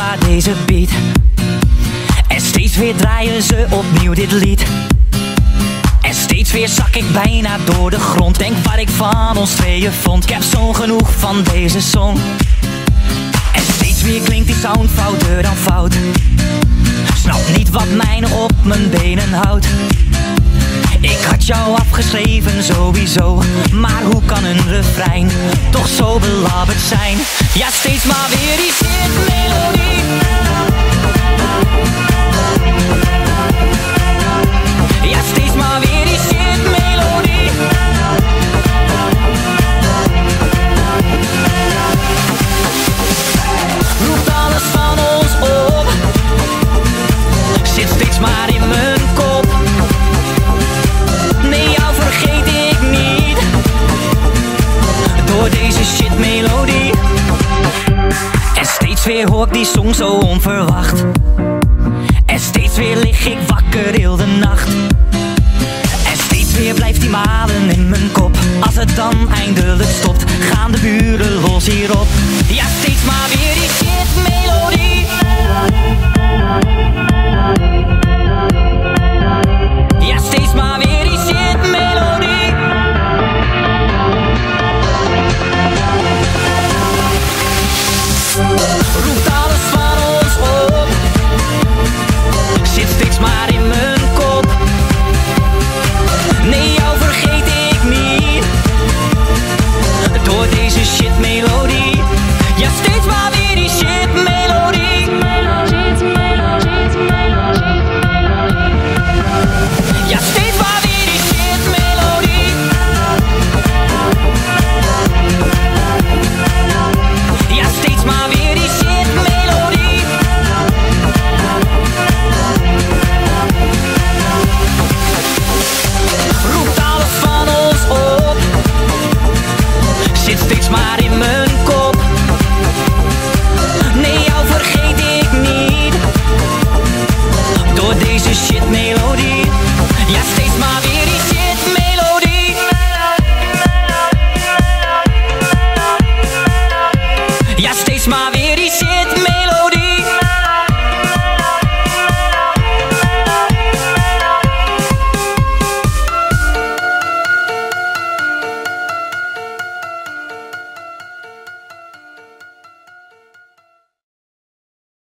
maar deze beat. En steeds weer draaien ze opnieuw dit lied. En steeds weer zak ik bijna door de grond. Denk wat ik van ons tweeën vond. Ik heb zo genoeg van deze song. En steeds weer klinkt die sound fouter dan fout. Snap niet wat mij nog op mijn benen houdt. Ik had jou afgeschreven sowieso. Maar hoe kan een refrein toch zo belabberd zijn? Ja, steeds maar weer die shitmelodie. Ja, steeds maar weer die shitmelodie. Roept alles van ons op. Zit steeds maar in mijn kop. Nee, jou vergeet ik niet. Door deze shitmelodie. En steeds weer hoor ik die song zo onverwacht. En steeds weer lig ik wakker heel de nacht. En steeds weer blijft die malen in mijn kop. Als het dan eindelijk stopt, gaan de buren los hierop. Ja, steeds maar weer die shitmelodie. Ja, steeds maar weer die shitmelodie. Roept alles van ons op. Zit steeds maar in mijn kop. Nee, jou vergeet ik niet. Door deze shitmelodie. Ja, steeds maar weer die shitmelodie. Ja, steeds maar weer die shitmelodie. Ja, steeds maar weer die shitmelodie. Roept alles van ons op. Zit steeds maar in mijn kop. Nee, jou vergeet ik niet. Door deze shitmelodie. Ja, steeds maar weer die shitmelodie. Ja, steeds maar weer.